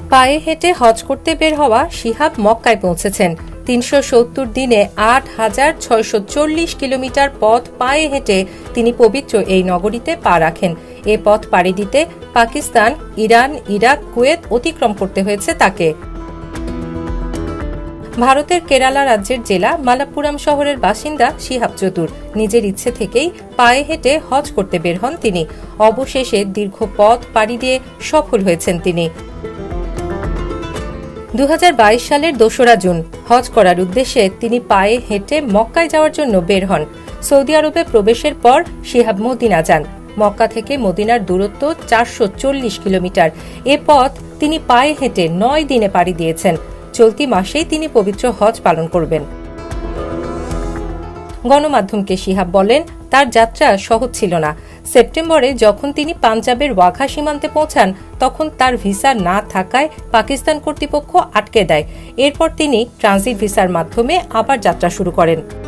পায়ে হেঁটে হজ করতে বের হওয়া শিহাব মক্কায় পৌঁছেছেন। ৩৭০ দিনে ৮,৬৪০ কিলোমিটার পথ পায়ে হেঁটে তিনি পবিত্র এই নগরীতে পা রাখেন। এ পথ পাড়ি দিতে পাকিস্তান, ইরান, ইরাক, কুয়েত অতিক্রম করতে হয়েছে তাকে। ভারতের কেরালা রাজ্যের জেলা মালাপ্পুরাম শহরের বাসিন্দা শিহাব চতুর নিজের ইচ্ছে থেকেই পায়ে হেঁটে হজ করতে বের হন তিনি। অবশেষে দীর্ঘ পথ পাড়ি দিয়ে সফল হয়েছেন তিনি। ২০২২ সালের ২রা জুন হজ করার উদ্দেশ্যে তিনি পায়ে হেঁটে মক্কায় যাওয়ার জন্য বের হন। সৌদি আরবে প্রবেশের পর শিহাব মদিনা যান। মক্কা থেকে মদিনার দূরত্ব ৪৪০ কিলোমিটার। এ পথ তিনি পায়ে হেঁটে ৯ দিনে পাড়ি দিয়েছেন। চলতি মাসেই তিনি পবিত্র হজ পালন করবেন। গণমাধ্যমকে শিহাব বলেন, তার যাত্রা সহজ ছিল না। সেপ্টেম্বরে যখন তিনি পাঞ্জাবের ওয়াঘা সীমান্তে পৌঁছান তখন তার ভিসা না থাকায় পাকিস্তান কর্তৃপক্ষ আটকে দেয়। এরপর তিনি ট্রানজিট ভিসার মাধ্যমে আবার যাত্রা শুরু করেন।